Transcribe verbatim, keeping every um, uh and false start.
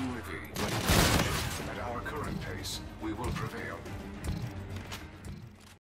Pkrwd. At our current pace, we will prevail.